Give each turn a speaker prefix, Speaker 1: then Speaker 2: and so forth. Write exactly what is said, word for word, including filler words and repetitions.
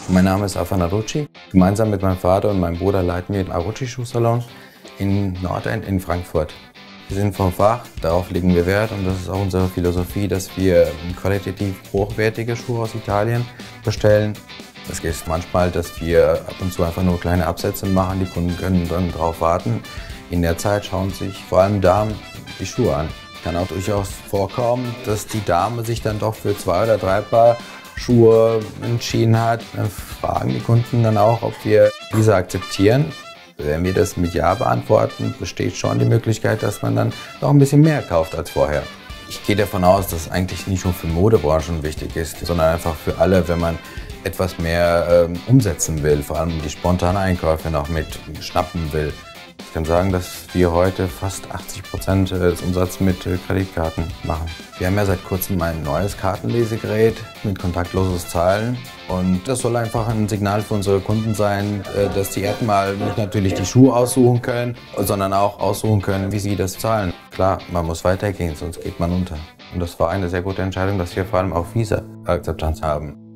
Speaker 1: Mein Name ist Afan Arucci. Gemeinsam mit meinem Vater und meinem Bruder leiten wir den Arucci-Schuhsalon in Nordend in Frankfurt. Wir sind vom Fach, darauf legen wir Wert und das ist auch unsere Philosophie, dass wir qualitativ hochwertige Schuhe aus Italien bestellen. Es geht manchmal, dass wir ab und zu einfach nur kleine Absätze machen, die Kunden können dann darauf warten. In der Zeit schauen sich vor allem Damen die Schuhe an. Es kann auch durchaus vorkommen, dass die Dame sich dann doch für zwei oder drei Paar Schuhe entschieden hat. Dann fragen die Kunden dann auch, ob wir diese akzeptieren. Wenn wir das mit Ja beantworten, besteht schon die Möglichkeit, dass man dann noch ein bisschen mehr kauft als vorher. Ich gehe davon aus, dass es eigentlich nicht nur für Modebranchen wichtig ist, sondern einfach für alle, wenn man etwas mehr ähm, umsetzen will, vor allem die spontanen Einkäufe noch mit schnappen will. Ich kann sagen, dass wir heute fast achtzig Prozent des Umsatzes mit Kreditkarten machen. Wir haben ja seit kurzem ein neues Kartenlesegerät mit kontaktloses Zahlen. Und das soll einfach ein Signal für unsere Kunden sein, dass die erstmal nicht natürlich die Schuhe aussuchen können, sondern auch aussuchen können, wie sie das zahlen. Klar, man muss weitergehen, sonst geht man unter. Und das war eine sehr gute Entscheidung, dass wir vor allem auch Visa-Akzeptanz haben.